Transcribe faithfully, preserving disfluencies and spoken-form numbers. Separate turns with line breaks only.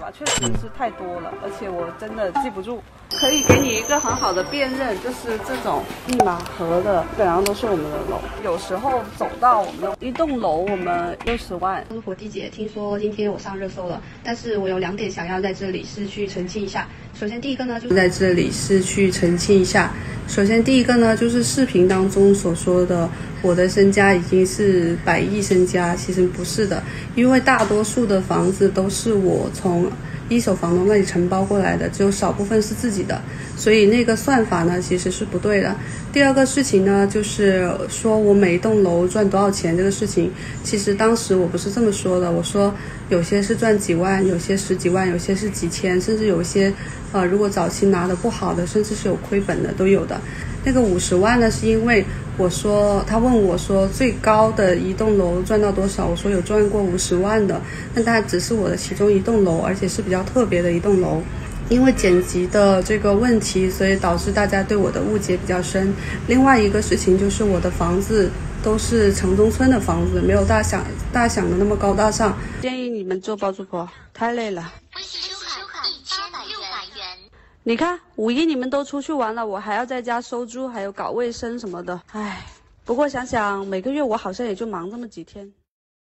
吧，确实是太多了，而且我真的记不住。可以给你一个很好的辨认，就是这种密码盒的，基本上都是我们的楼。有时候走到我们的一栋楼，我们六十万。
火地姐，听说今天我上热搜了，但是我有两点想要在这里是去澄清一下。首先第一个呢，就是在这里是去澄清一下。首先第一个呢，就是视频当中所说的我的身家已经是百亿身家，其实不是的，因为大多数的房子都是我从一手房东那里承包过来的，只有少部分是自己的，所以那个算法呢其实是不对的。第二个事情呢，就是说我每一栋楼赚多少钱这个事情，其实当时我不是这么说的，我说有些是赚几万，有些十几万，有些是几千，甚至有一些呃如果早期拿的不好的，甚至是有亏本的都有的。那个五十万呢，是因为我说他问我说最高的一栋楼赚到多少，我说有赚过五十万的，但它只是我的其中一栋楼，而且是比较特别的一栋楼。因为剪辑的这个问题，所以导致大家对我的误解比较深。另外一个事情就是我的房子都是城中村的房子，没有大想大想的那么高大上。
建议你们做包租婆，太累了。
微信收款一千六百元。
你看五一你们都出去玩了，我还要在家收租，还有搞卫生什么的，唉。不过想想每个月我好像也就忙这么几天。